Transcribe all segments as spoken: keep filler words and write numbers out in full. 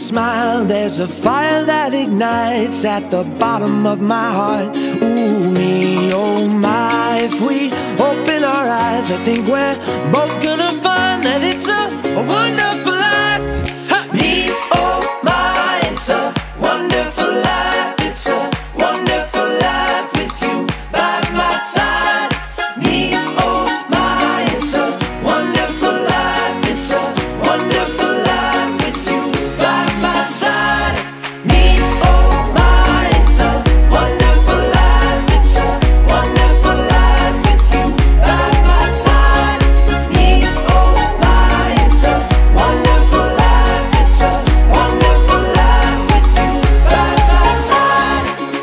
smile, there's a fire that ignites at the bottom of my heart. Ooh, me, oh my, if we open our eyes, I think we're both gonna find that it's a, a wonderful life. Ha! Me, oh my, it's a wonderful life. It's a wonderful life with you by my side. Me, oh my, it's a wonderful life. It's a wonderful life with you by my side. Me, oh my, it's a wonderful life. It's a wonderful life with you by my side. Me, oh my, it's a wonderful life. It's a wonderful life with you by my side.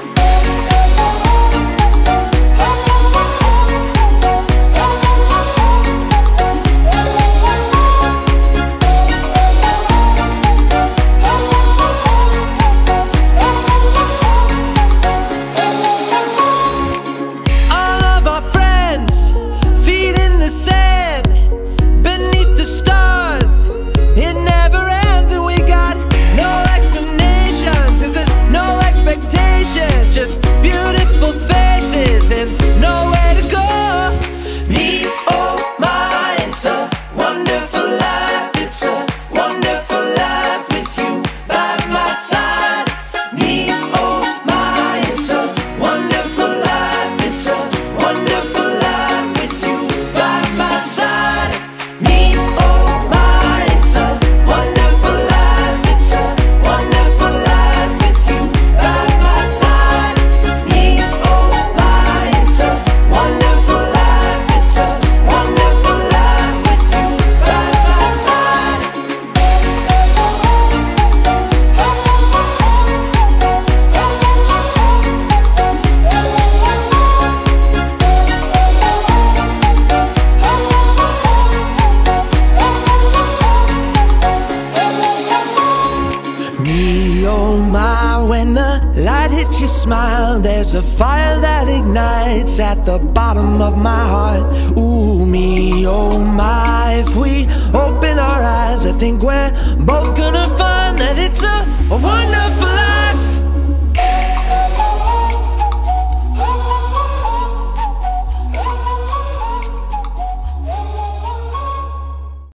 All of our friends, feet in the sand, beneath the stars, it never ends. And we got no explanation, 'cause there's no expectation, just beautiful faces and nowhere to go. Me, oh my, it's a wonderful life. It's a wonderful life with you by my side. Me, oh my, it's a wonderful life. It's a wonderful life with you by my side. Me, oh my, it's a wonderful life. It's a wonderful life with you by my side. Me, oh my, it's a wonderful life. It's a wonderful life with you by my side. Me, oh my, when the light hits your smile, there's a fire that ignites at the bottom of my heart. Ooh, me, oh my, if we open our eyes, I think we're both gonna find